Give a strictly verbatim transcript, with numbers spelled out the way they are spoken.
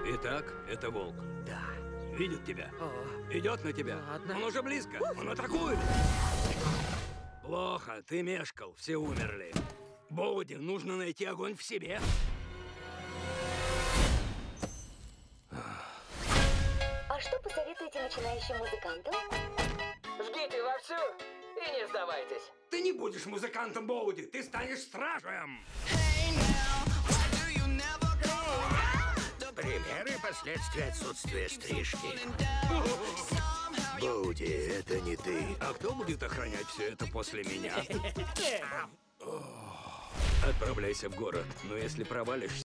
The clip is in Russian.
Итак, это волк. Да. Видит тебя. О, Идет на тебя. ладно. Он уже близко. Он атакует. Плохо, ты мешкал. Все умерли. Боуди, нужно найти огонь в себе. А что посоветуете начинающим музыкантам? Жгите вовсю и не сдавайтесь. Ты не будешь музыкантом, Боуди. Ты станешь стражем. Примеры и последствия отсутствия стрижки. Боуди, это не ты. А кто будет охранять все это после меня? Отправляйся в город. Но если провалишься,